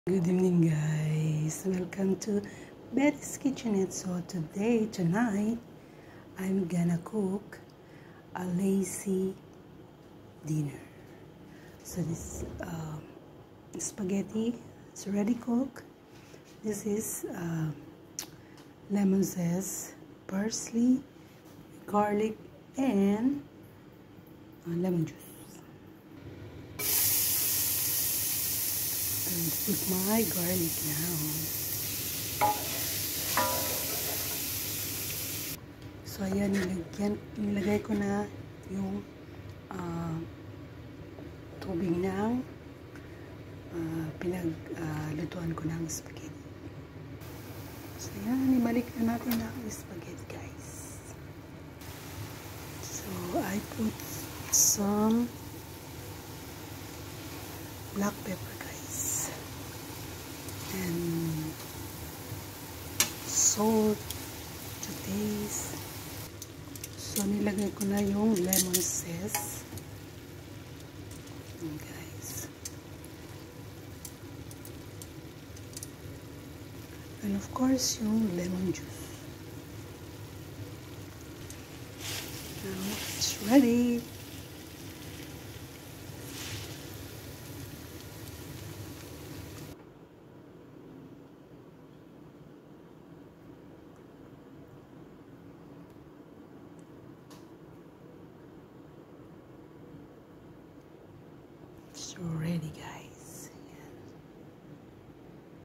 Good evening, guys. Welcome to Betty's Kitchenette. So tonight, I'm gonna cook a lazy dinner. So this spaghetti is already cooked. This is lemon zest, parsley, garlic, and lemon juice. I'm going to put my garlic now. So ayan, nilagay ko na yung tubig ng pinaglutuan ko ng spaghetti. So ayan, ibalik na natin ang spaghetti, guys. So I put some black pepper, guys, and salt to taste. So nilagay ko na yung lemon zest, guys, and of course yung lemon juice. Now it's ready.